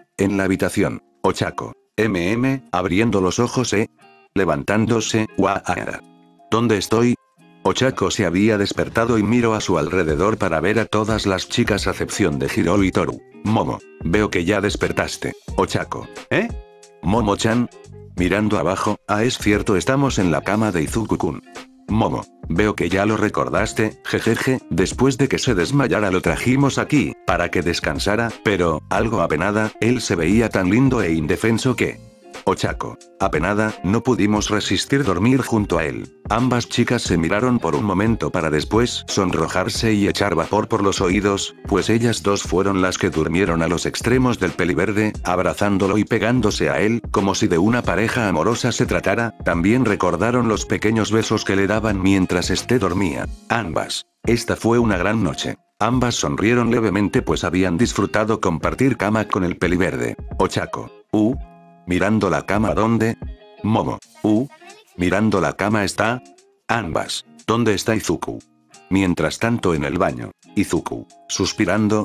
En la habitación. Ochako. Abriendo los ojos, levantándose, Waara. ¿Dónde estoy? Ochako se había despertado y miró a su alrededor para ver a todas las chicas a excepción de Hiro y Toru. Momo, veo que ya despertaste. Ochako. Momo-chan. Mirando abajo, es cierto, estamos en la cama de Izuku-kun. Momo, veo que ya lo recordaste, jejeje, después de que se desmayara lo trajimos aquí, para que descansara, pero, algo apenada, él se veía tan lindo e indefenso que... Ochako. Apenada, no pudimos resistir dormir junto a él. Ambas chicas se miraron por un momento para después sonrojarse y echar vapor por los oídos, pues ellas dos fueron las que durmieron a los extremos del peliverde, abrazándolo y pegándose a él, como si de una pareja amorosa se tratara. También recordaron los pequeños besos que le daban mientras dormía. Ambas. Esta fue una gran noche. Ambas sonrieron levemente pues habían disfrutado compartir cama con el peliverde. Ochako. Mirando la cama, ¿dónde? Momo. Mirando la cama está. Ambas. ¿Dónde está Izuku? Mientras tanto en el baño. Izuku. Suspirando,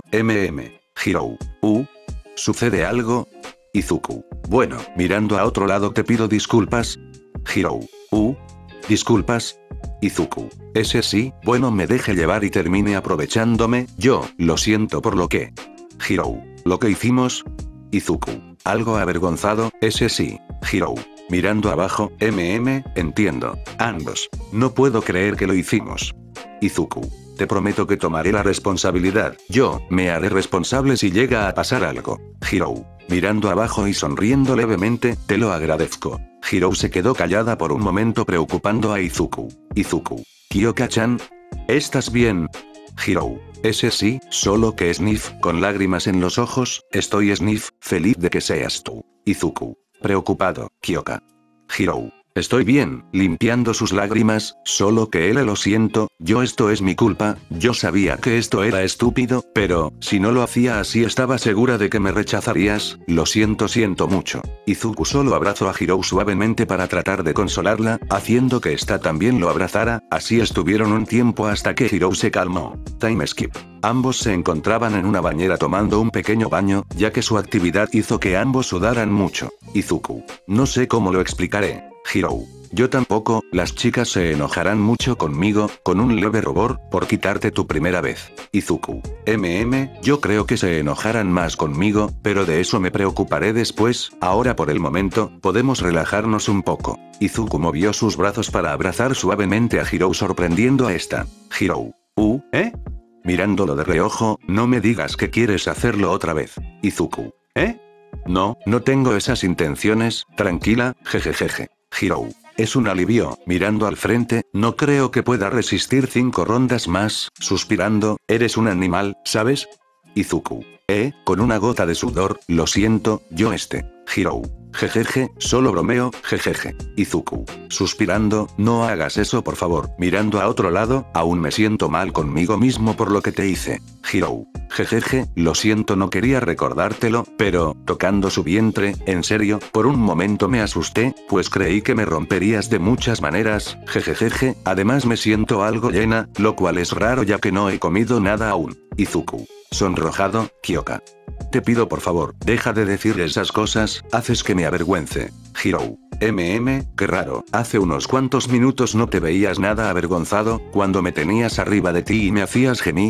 Hiro. ¿Sucede algo? Izuku. Bueno, mirando a otro lado, te pido disculpas. Hiro. ¿Disculpas? Izuku. Ese sí, bueno, me deje llevar y termine aprovechándome, yo, lo siento por lo que... Hiro. ¿Lo que hicimos? Izuku. Algo avergonzado, ese sí. Hiro. Mirando abajo, entiendo. Ambos. No puedo creer que lo hicimos. Izuku. Te prometo que tomaré la responsabilidad. Yo, me haré responsable si llega a pasar algo. Hiro. Mirando abajo y sonriendo levemente, te lo agradezco. Hiro se quedó callada por un momento preocupando a Izuku. Izuku. Kyoka-chan. ¿Estás bien? Hiro. Ese sí, solo que Sniff, con lágrimas en los ojos, estoy Sniff, feliz de que seas tú. Izuku. Preocupado, Kyoka. Hiro. Estoy bien, limpiando sus lágrimas, solo que lo siento, esto es mi culpa, yo sabía que esto era estúpido, pero, si no lo hacía así estaba segura de que me rechazarías, lo siento mucho. Izuku solo abrazó a Hiro suavemente para tratar de consolarla, haciendo que ésta también lo abrazara, así estuvieron un tiempo hasta que Hiro se calmó. Time skip. Ambos se encontraban en una bañera tomando un pequeño baño, ya que su actividad hizo que ambos sudaran mucho. Izuku. No sé cómo lo explicaré. Hiro. Yo tampoco, las chicas se enojarán mucho conmigo, con un leve rubor, por quitarte tu primera vez. Izuku. Yo creo que se enojarán más conmigo, pero de eso me preocuparé después, ahora por el momento, podemos relajarnos un poco. Izuku movió sus brazos para abrazar suavemente a Hiro sorprendiendo a esta. Hiro. Mirándolo de reojo, no me digas que quieres hacerlo otra vez. Izuku. No tengo esas intenciones, tranquila, jejejeje. Hiro. Es un alivio, mirando al frente, no creo que pueda resistir 5 rondas más, suspirando, eres un animal, ¿sabes? Izuku. Con una gota de sudor, lo siento, Hiro. Jejeje, solo bromeo, jejeje. Izuku. Suspirando, no hagas eso por favor. Mirando a otro lado, aún me siento mal conmigo mismo por lo que te hice. Hiro. Jejeje, lo siento, no quería recordártelo, pero, tocando su vientre, en serio, por un momento me asusté, pues creí que me romperías de muchas maneras, jejejeje, además me siento algo llena, lo cual es raro ya que no he comido nada aún. Izuku. Sonrojado, Kyoka. Te pido por favor, deja de decir esas cosas, haces que me avergüence. Hiro. Qué raro, hace unos cuantos minutos no te veías nada avergonzado, cuando me tenías arriba de ti y me hacías gemir,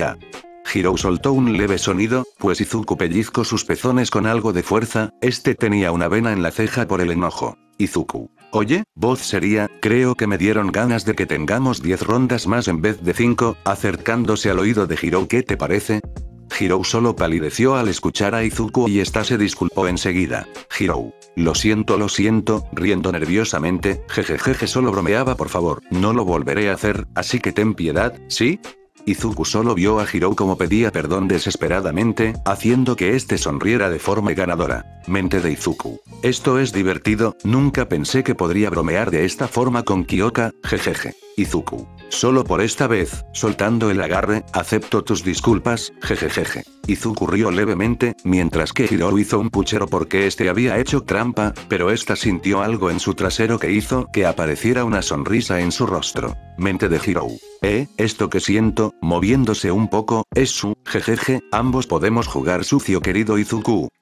Hiro soltó un leve sonido, pues Izuku pellizcó sus pezones con algo de fuerza, tenía una vena en la ceja por el enojo. Izuku. Oye, voz seria, creo que me dieron ganas de que tengamos 10 rondas más en vez de 5, acercándose al oído de Hiro, ¿qué te parece? Hiro solo palideció al escuchar a Izuku y esta se disculpó enseguida. Hiro. Lo siento, riendo nerviosamente, jejejeje, solo bromeaba por favor, no lo volveré a hacer, así que ten piedad, ¿sí? Izuku solo vio a Hiro como pedía perdón desesperadamente, haciendo que sonriera de forma ganadora. Mente de Izuku. Esto es divertido, nunca pensé que podría bromear de esta forma con Kyoka, jejeje. Izuku. Solo por esta vez, soltando el agarre, acepto tus disculpas, jejejeje. Izuku rió levemente, mientras que Hiro hizo un puchero porque había hecho trampa, pero sintió algo en su trasero que hizo que apareciera una sonrisa en su rostro. Mente de Hiro. Esto que siento, moviéndose un poco, es su, jejeje, ambos podemos jugar sucio querido Izuku.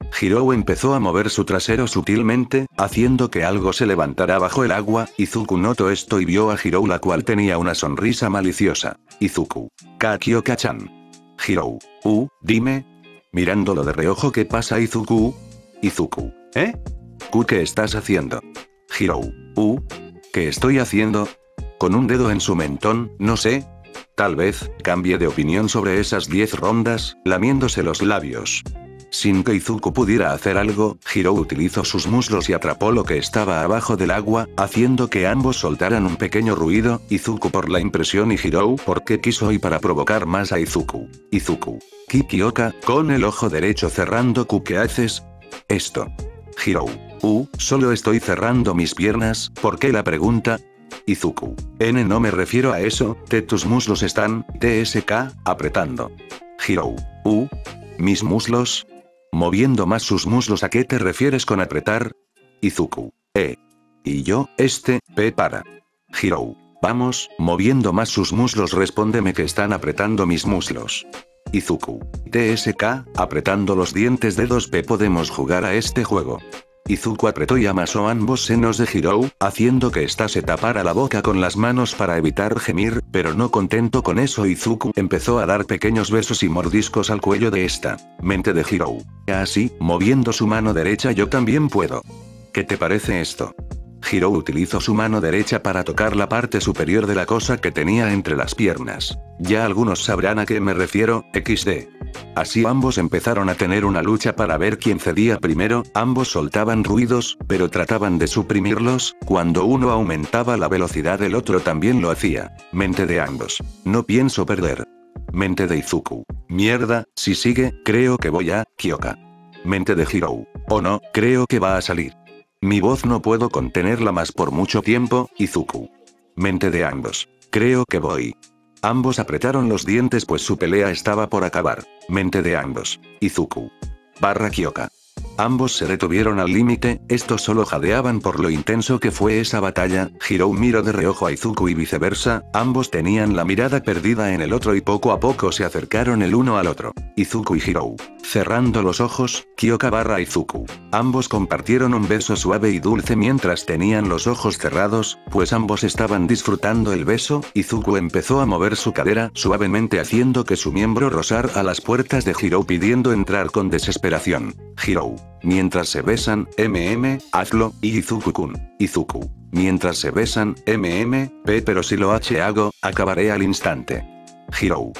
Hirou empezó a mover su trasero sutilmente, haciendo que algo se levantara bajo el agua. Izuku notó esto y vio a Hirou, la cual tenía una sonrisa maliciosa. Izuku. Kyoka-chan. Hirou. Dime. Mirándolo de reojo, ¿qué pasa, Izuku? Izuku. ¿Qué estás haciendo? Hirou. ¿Qué estoy haciendo? Con un dedo en su mentón, no sé. Tal vez cambie de opinión sobre esas 10 rondas, lamiéndose los labios. Sin que Izuku pudiera hacer algo, Hirou utilizó sus muslos y atrapó lo que estaba abajo del agua, haciendo que ambos soltaran un pequeño ruido. Izuku por la impresión y Hirou porque quiso y para provocar más a Izuku. Izuku. Kikioka, con el ojo derecho cerrando. ¿Qué haces? Esto. Hirou. Solo estoy cerrando mis piernas. ¿Por qué la pregunta? Izuku. No me refiero a eso. Tus muslos están, TSK, apretando. Hirou. ¿Mis muslos? Moviendo más sus muslos. ¿A qué te refieres con apretar? Izuku. Y yo, para. Hirou. Vamos, moviendo más sus muslos. Respóndeme que están apretando mis muslos. Izuku. TSK, apretando los dientes. Dedos. Podemos jugar a este juego. Izuku apretó y amasó ambos senos de Hirou, haciendo que ésta se tapara la boca con las manos para evitar gemir, pero no contento con eso, Izuku empezó a dar pequeños besos y mordiscos al cuello de esta. Mente de Hirou. Así, moviendo su mano derecha. Yo también puedo. ¿Qué te parece esto? Hirou utilizó su mano derecha para tocar la parte superior de la cosa que tenía entre las piernas. Ya algunos sabrán a qué me refiero, XD. Así ambos empezaron a tener una lucha para ver quién cedía primero. Ambos soltaban ruidos, pero trataban de suprimirlos. Cuando uno aumentaba la velocidad, el otro también lo hacía. Mente de ambos. No pienso perder. Mente de Izuku. Mierda, si sigue, creo que voy a Kyoka. Mente de Hirou. Oh no, creo que va a salir. Mi voz no puedo contenerla más por mucho tiempo, Izuku. Mente de ambos. Creo que voy. Ambos apretaron los dientes pues su pelea estaba por acabar. Mente de ambos. Izuku. Kyoka. Ambos se detuvieron al límite, estos solo jadeaban por lo intenso que fue esa batalla. Hirou miró de reojo a Izuku y viceversa, ambos tenían la mirada perdida en el otro y poco a poco se acercaron el uno al otro. Izuku y Hirou. Cerrando los ojos, Kyoka Izuku. Ambos compartieron un beso suave y dulce mientras tenían los ojos cerrados, pues ambos estaban disfrutando el beso. Izuku empezó a mover su cadera suavemente haciendo que su miembro rozara a las puertas de Hirou pidiendo entrar con desesperación. Hirou. Mientras se besan, hazlo, y Izuku-kun. Izuku. Mientras se besan, pero si lo hago, acabaré al instante. Hirou.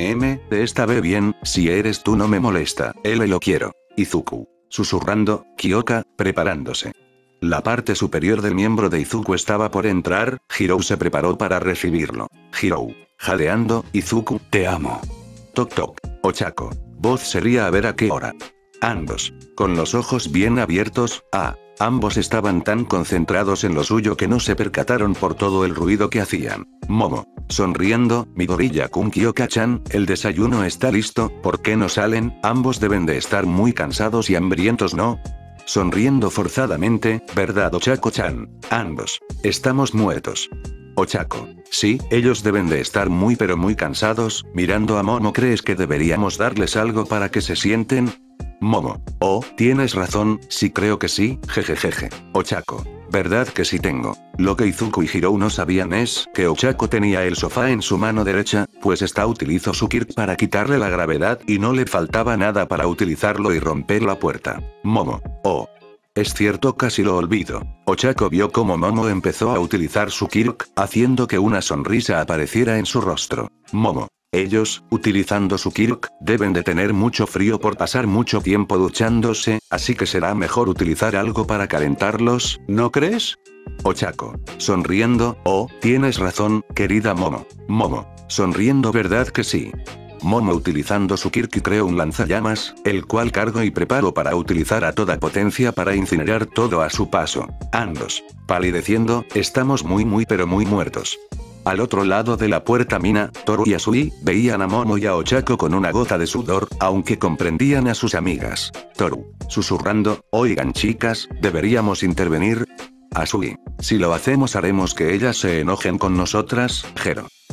Esta vez bien, si eres tú no me molesta, lo quiero. Izuku. Susurrando, Kyoka, preparándose. La parte superior del miembro de Izuku estaba por entrar, Hirou se preparó para recibirlo. Hirou. Jadeando, Izuku, te amo. Toc toc. Ochako. Voz sería a ver a qué hora. Ambos. Con los ojos bien abiertos, ambos estaban tan concentrados en lo suyo que no se percataron por todo el ruido que hacían. Momo. Sonriendo, Midoriya-kun Kyoka-chan, el desayuno está listo, ¿por qué no salen? Ambos deben de estar muy cansados y hambrientos, ¿no? Sonriendo forzadamente, ¿verdad Ochako-chan? Ambos. Estamos muertos. Ochako. Sí, ellos deben de estar muy pero muy cansados. Mirando a Momo, ¿crees que deberíamos darles algo para que se sienten? Momo. Oh, tienes razón, sí creo que sí, jejejeje. Ochako. ¿Verdad que sí tengo? Lo que Izuku y Hirou no sabían es que Ochako tenía el sofá en su mano derecha, pues esta utilizó su Kirk para quitarle la gravedad y no le faltaba nada para utilizarlo y romper la puerta. Momo. Oh. Es cierto, casi lo olvido. Ochako vio cómo Momo empezó a utilizar su Kirk, haciendo que una sonrisa apareciera en su rostro. Momo. Ellos, utilizando su Kirk, deben de tener mucho frío por pasar mucho tiempo duchándose, así que será mejor utilizar algo para calentarlos, ¿no crees? Ochako. Sonriendo, oh, tienes razón, querida Momo. Momo. Sonriendo, ¿verdad que sí? Momo utilizando su Kirk creó un lanzallamas, el cual cargo y preparo para utilizar a toda potencia para incinerar todo a su paso. Ambos. Palideciendo, estamos muy pero muy muertos. Al otro lado de la puerta Mina, Toru y Asui, veían a Momo y a Ochako con una gota de sudor, aunque comprendían a sus amigas. Toru. Susurrando, oigan chicas, ¿deberíamos intervenir? Asui. Si lo hacemos haremos que ellas se enojen con nosotras, Jero.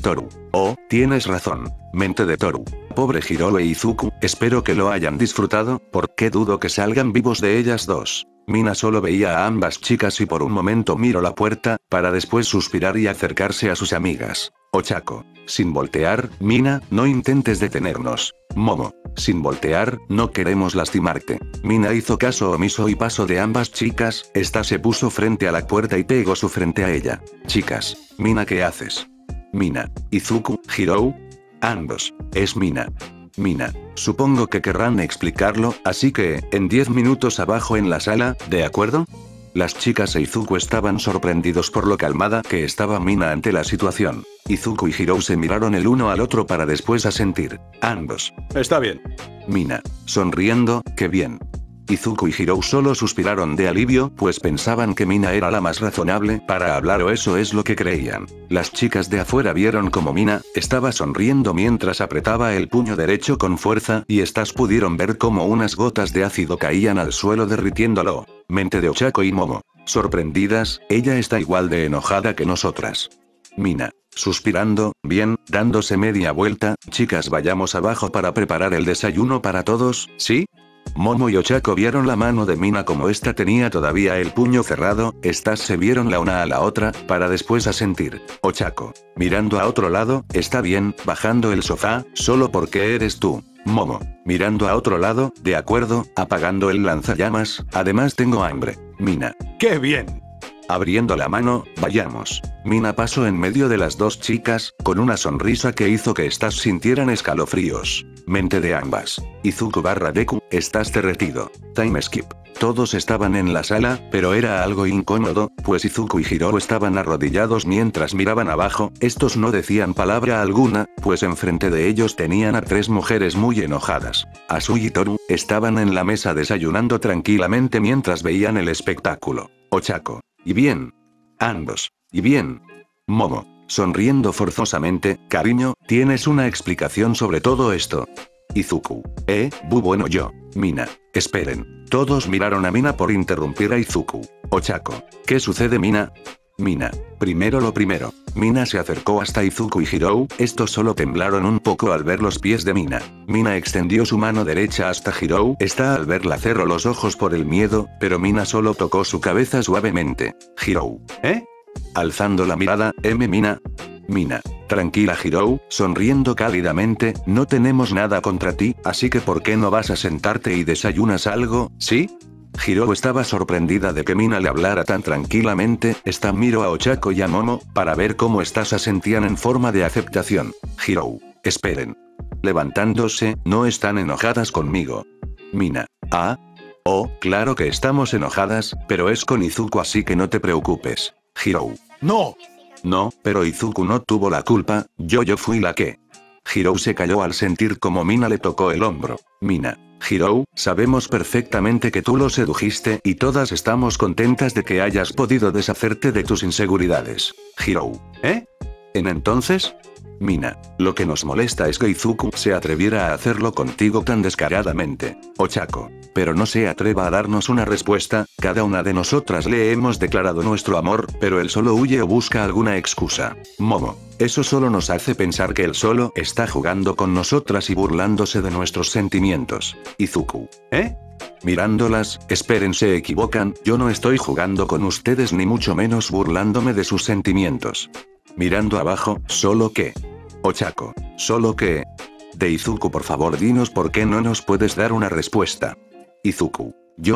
Toru. Oh, tienes razón. Mente de Toru. Pobre Hiro e Izuku, espero que lo hayan disfrutado, porque dudo que salgan vivos de ellas dos. Mina solo veía a ambas chicas y por un momento miró la puerta, para después suspirar y acercarse a sus amigas. Ochako. Sin voltear, Mina, no intentes detenernos. Momo. Sin voltear, no queremos lastimarte. Mina hizo caso omiso y pasó de ambas chicas, esta se puso frente a la puerta y pegó su frente a ella. Chicas. Mina, ¿qué haces? Mina. Izuku, Hiro. Ambos. Es Mina. Mina. Supongo que querrán explicarlo, así que, en 10 minutos abajo en la sala, ¿de acuerdo? Las chicas e Izuku estaban sorprendidos por lo calmada que estaba Mina ante la situación. Izuku y Hiro se miraron el uno al otro para después asentir. Ambos. Está bien. Mina. Sonriendo, qué bien. Izuku y Hiro solo suspiraron de alivio, pues pensaban que Mina era la más razonable para hablar o eso es lo que creían. Las chicas de afuera vieron como Mina estaba sonriendo mientras apretaba el puño derecho con fuerza y estas pudieron ver como unas gotas de ácido caían al suelo derritiéndolo. Mente de Ochako y Momo. Sorprendidas, ella está igual de enojada que nosotras. Mina. Suspirando, bien, dándose media vuelta, chicas vayamos abajo para preparar el desayuno para todos, ¿sí? Momo y Ochako vieron la mano de Mina como esta tenía todavía el puño cerrado, estas se vieron la una a la otra, para después asentir. Ochako. Mirando a otro lado, está bien, bajando el sofá, solo porque eres tú. Momo. Mirando a otro lado, de acuerdo, apagando el lanzallamas, además tengo hambre. Mina. ¡Qué bien! Abriendo la mano, vayamos. Mina pasó en medio de las dos chicas, con una sonrisa que hizo que estas sintieran escalofríos. Mente de ambas. Izuku / Deku, estás derretido. Time skip. Todos estaban en la sala, pero era algo incómodo, pues Izuku y Hiro estaban arrodillados mientras miraban abajo, estos no decían palabra alguna, pues enfrente de ellos tenían a 3 mujeres muy enojadas. Asui y Toru, estaban en la mesa desayunando tranquilamente mientras veían el espectáculo. Ochako. Y bien. Ambos. Y bien. Momo. Sonriendo forzosamente, cariño, ¿tienes una explicación sobre todo esto? Izuku. Bueno yo. Mina. Esperen. Todos miraron a Mina por interrumpir a Izuku. Ochako. ¿Qué sucede Mina? Mina. Primero lo primero. Mina se acercó hasta Izuku y Hiro, estos solo temblaron un poco al ver los pies de Mina. Mina extendió su mano derecha hasta Hiro, esta al verla cerró los ojos por el miedo, pero Mina solo tocó su cabeza suavemente. Hiro. Alzando la mirada, Mina. Mina. Tranquila Hiro, sonriendo cálidamente, no tenemos nada contra ti, así que ¿por qué no vas a sentarte y desayunas algo, sí? Hiro estaba sorprendida de que Mina le hablara tan tranquilamente, esta miró a Ochako y a Momo, para ver cómo estas asentían en forma de aceptación. Hiro. Esperen. Levantándose, no están enojadas conmigo. Mina. Oh, claro que estamos enojadas, pero es con Izuku así que no te preocupes. Hiro. No. No, pero Izuku no tuvo la culpa, yo fui la que. Hiro se calló al sentir como Mina le tocó el hombro. Mina. Hiro, sabemos perfectamente que tú lo sedujiste y todas estamos contentas de que hayas podido deshacerte de tus inseguridades. Hiro. ¿En entonces? Mina. Lo que nos molesta es que Izuku se atreviera a hacerlo contigo tan descaradamente. Ochako. Pero no se atreva a darnos una respuesta, cada una de nosotras le hemos declarado nuestro amor, pero él solo huye o busca alguna excusa. Momo. Eso solo nos hace pensar que él solo está jugando con nosotras y burlándose de nuestros sentimientos. Izuku. Mirándolas, esperen, se equivocan, yo no estoy jugando con ustedes ni mucho menos burlándome de sus sentimientos. Mirando abajo, solo que. Ochako. Solo que. De Izuku, por favor dinos por qué no nos puedes dar una respuesta. Izuku.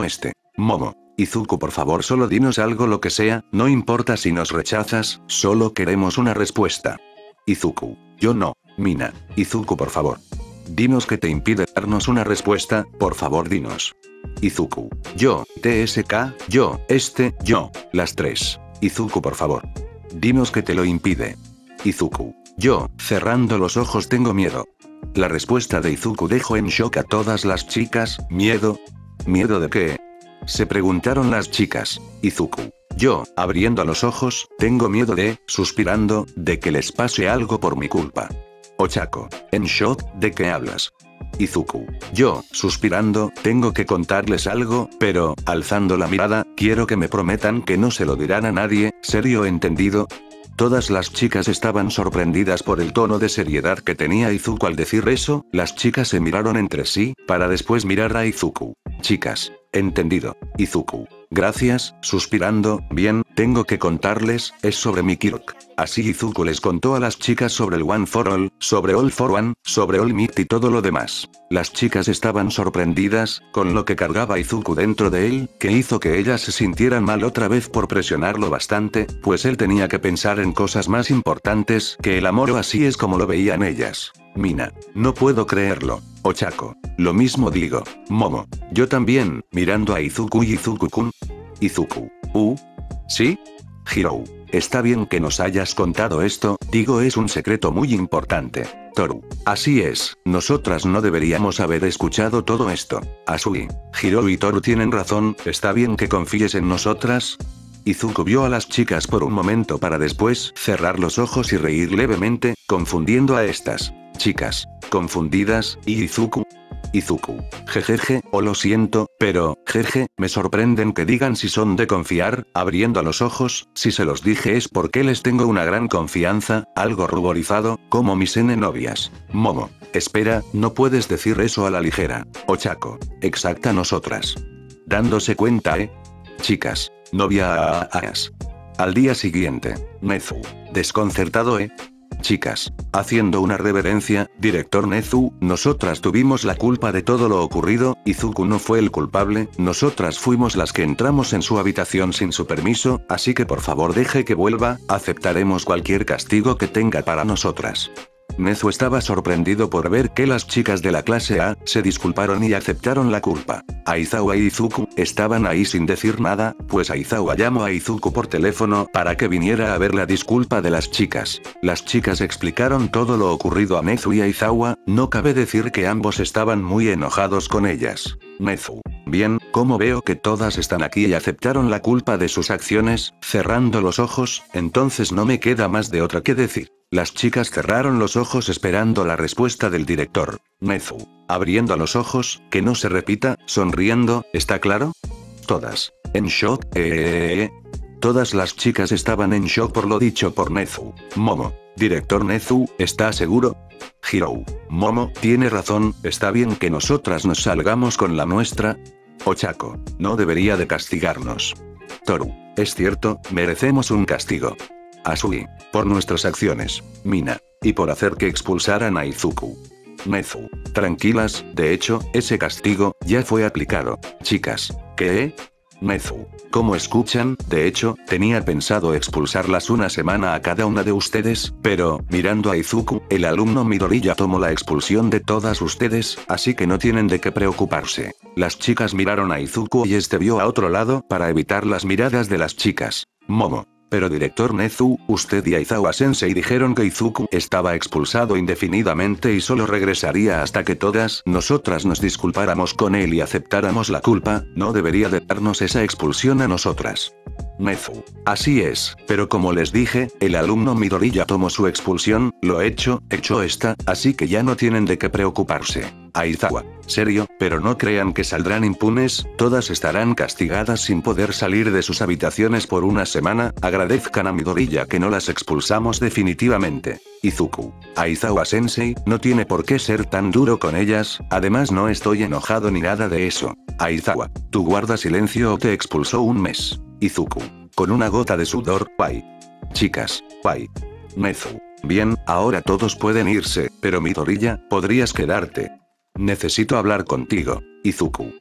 Momo. Izuku, por favor solo dinos algo, lo que sea, no importa si nos rechazas, solo queremos una respuesta. Izuku. Yo no. Mina. Izuku, por favor. Dinos qué te impide darnos una respuesta, por favor dinos. Izuku. Yo, TSK, yo, las 3. Izuku, por favor. Dinos qué te lo impide. Izuku. Yo, cerrando los ojos, tengo miedo. La respuesta de Izuku dejó en shock a todas las chicas. ¿Miedo? ¿Miedo de qué? Se preguntaron las chicas. Izuku. Yo, abriendo los ojos, tengo miedo de, suspirando, de que les pase algo por mi culpa. Ochako. En shock, ¿de qué hablas? Izuku. Yo, suspirando, tengo que contarles algo, pero, alzando la mirada, quiero que me prometan que no se lo dirán a nadie, ¿serio entendido? Todas las chicas estaban sorprendidas por el tono de seriedad que tenía Izuku al decir eso. Las chicas se miraron entre sí, para después mirar a Izuku. Chicas. Entendido. Izuku. Gracias, suspirando, bien, tengo que contarles, es sobre mi Kirk. Así Izuku les contó a las chicas sobre el One for All, sobre All for One, sobre All Might y todo lo demás. Las chicas estaban sorprendidas, con lo que cargaba Izuku dentro de él, que hizo que ellas se sintieran mal otra vez por presionarlo bastante, pues él tenía que pensar en cosas más importantes que el amor o así es como lo veían ellas. Mina. No puedo creerlo. Ochako. Lo mismo digo. Momo. Yo también, mirando a Izuku y Izuku-kun. Izuku. ¿Sí? Hirou. Está bien que nos hayas contado esto, digo es un secreto muy importante. Toru. Así es, nosotras no deberíamos haber escuchado todo esto. Asui. Hirou y Toru tienen razón, está bien que confíes en nosotras. Izuku vio a las chicas por un momento para después cerrar los ojos y reír levemente, confundiendo a estas chicas confundidas, y Izuku. Jejeje, lo siento, pero, jeje, me sorprenden que digan si son de confiar, abriendo los ojos, si se los dije es porque les tengo una gran confianza, algo ruborizado, como mis novias. Momo. Espera, no puedes decir eso a la ligera. Ochako. Exacta nosotras. Dándose cuenta, Chicas. Novia Al día siguiente. Nezu. Desconcertado, Chicas. Haciendo una reverencia, director Nezu, nosotras tuvimos la culpa de todo lo ocurrido, Izuku no fue el culpable, nosotras fuimos las que entramos en su habitación sin su permiso, así que por favor deje que vuelva, aceptaremos cualquier castigo que tenga para nosotras. Nezu estaba sorprendido por ver que las chicas de la clase A se disculparon y aceptaron la culpa. Aizawa y Izuku estaban ahí sin decir nada, pues Aizawa llamó a Izuku por teléfono para que viniera a ver la disculpa de las chicas. Las chicas explicaron todo lo ocurrido a Nezu y Aizawa, no cabe decir que ambos estaban muy enojados con ellas. Nezu. Bien, como veo que todas están aquí y aceptaron la culpa de sus acciones, cerrando los ojos, entonces no me queda más de otra que decir. Las chicas cerraron los ojos esperando la respuesta del director. Nezu. Abriendo los ojos, que no se repita, sonriendo, ¿está claro? Todas. En shock, Todas las chicas estaban en shock por lo dicho por Nezu. Momo. Director Nezu, ¿está seguro? Hirou. Momo, tiene razón, está bien que nosotras nos salgamos con la nuestra. Ochako. No debería de castigarnos. Toru. Es cierto, merecemos un castigo. Asui. Por nuestras acciones. Mina. Y por hacer que expulsaran a Izuku. Nezu. Tranquilas, de hecho, ese castigo ya fue aplicado. Chicas. ¿Qué? Nezu. Como escuchan, de hecho, tenía pensado expulsarlas una semana a cada una de ustedes, pero, mirando a Izuku, el alumno Midoriya tomó la expulsión de todas ustedes, así que no tienen de qué preocuparse. Las chicas miraron a Izuku y este vio a otro lado para evitar las miradas de las chicas. Momo. Pero director Nezu, usted y Aizawa Sensei dijeron que Izuku estaba expulsado indefinidamente y solo regresaría hasta que todas nosotras nos disculpáramos con él y aceptáramos la culpa, no debería de darnos esa expulsión a nosotras. Nezu. Así es, pero como les dije, el alumno Midoriya tomó su expulsión, lo hecho está, así que ya no tienen de qué preocuparse. Aizawa. Serio, pero no crean que saldrán impunes, todas estarán castigadas sin poder salir de sus habitaciones por una semana, agradezcan a Midoriya que no las expulsamos definitivamente. Izuku. Aizawa Sensei, no tiene por qué ser tan duro con ellas, además no estoy enojado ni nada de eso. Aizawa. Tú guarda silencio o te expulsó un mes. Izuku. Con una gota de sudor, guay. Chicas, guay. Nezu. Bien, ahora todos pueden irse, pero Midoriya, podrías quedarte. Necesito hablar contigo. Izuku.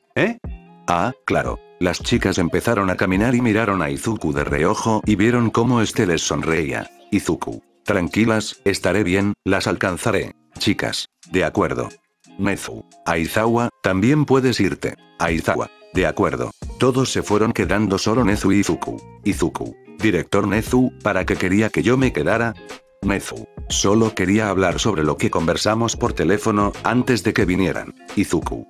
Ah, claro. Las chicas empezaron a caminar y miraron a Izuku de reojo y vieron cómo este les sonreía. Izuku. Tranquilas, estaré bien, las alcanzaré. Chicas. De acuerdo. Nezu. Aizawa, también puedes irte. Aizawa. De acuerdo. Todos se fueron quedando solo Nezu y Izuku. Izuku. Director Nezu, ¿para qué quería que yo me quedara? Nezu. Solo quería hablar sobre lo que conversamos por teléfono, antes de que vinieran. Izuku.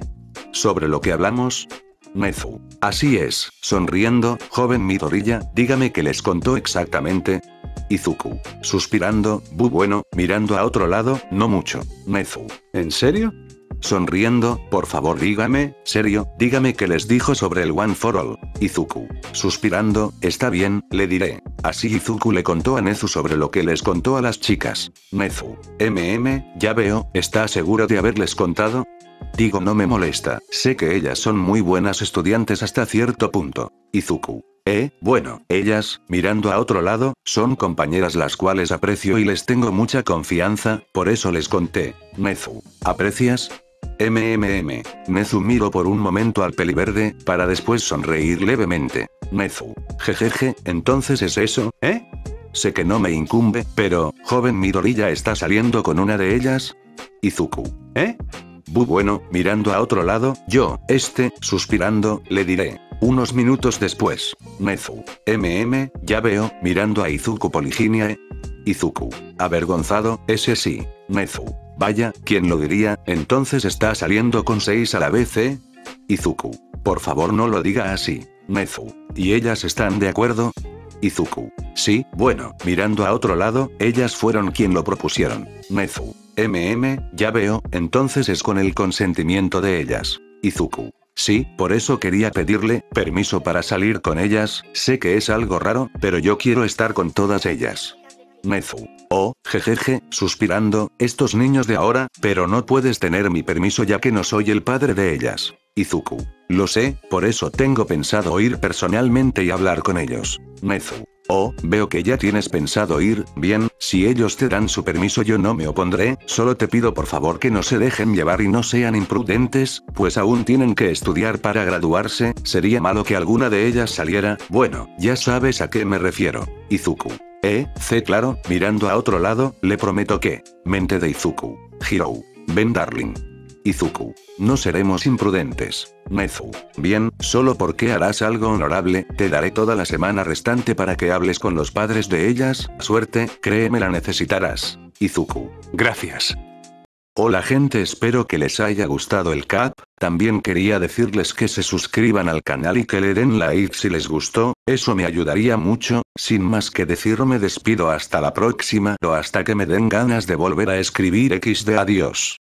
¿Sobre lo que hablamos? Nezu. Así es, sonriendo, joven Midoriya, dígame qué les contó exactamente. Izuku. Suspirando, bueno, mirando a otro lado, no mucho. Nezu. ¿En serio? sonriendo, por favor dígame, serio, dígame qué les dijo sobre el One for All. Izuku, suspirando, está bien, le diré. Así Izuku le contó a Nezu sobre lo que les contó a las chicas. Nezu, ya veo, ¿está seguro de haberles contado? Digo, no me molesta, sé que ellas son muy buenas estudiantes hasta cierto punto. Izuku, bueno, ellas, mirando a otro lado, son compañeras las cuales aprecio y les tengo mucha confianza, por eso les conté. Nezu, ¿aprecias? Nezu miró por un momento al peliverde, para después sonreír levemente. Nezu, jejeje, entonces es eso, ¿eh? Sé que no me incumbe, pero, joven Midori ya está saliendo con una de ellas. Izuku, bueno, mirando a otro lado, yo, suspirando, le diré. Unos minutos después. Nezu, ya veo, mirando a Izuku Poliginia. Izuku, avergonzado, ese sí. Nezu, vaya, ¿quién lo diría? Entonces está saliendo con 6 a la vez, ¿eh? Izuku, por favor no lo diga así. Nezu, ¿y ellas están de acuerdo? Izuku, sí, bueno, mirando a otro lado, ellas fueron quien lo propusieron. Nezu, ya veo, entonces es con el consentimiento de ellas. Izuku, sí, por eso quería pedirle permiso para salir con ellas, sé que es algo raro, pero yo quiero estar con todas ellas. Nezu, jejeje, suspirando, estos niños de ahora, pero no puedes tener mi permiso ya que no soy el padre de ellas. Izuku, lo sé, por eso tengo pensado ir personalmente y hablar con ellos. Nezu, veo que ya tienes pensado ir, bien, si ellos te dan su permiso yo no me opondré, solo te pido por favor que no se dejen llevar y no sean imprudentes, pues aún tienen que estudiar para graduarse, sería malo que alguna de ellas saliera, bueno, ya sabes a qué me refiero. Izuku, claro, mirando a otro lado, le prometo que, mente de Izuku, Hirou, ven darling. Izuku, no seremos imprudentes. Nezu, bien, solo porque harás algo honorable, te daré toda la semana restante para que hables con los padres de ellas, suerte, créeme la necesitarás. Izuku, gracias. Hola gente, espero que les haya gustado el cap, también quería decirles que se suscriban al canal y que le den like si les gustó, eso me ayudaría mucho, sin más que decir me despido hasta la próxima o hasta que me den ganas de volver a escribir XD, adiós.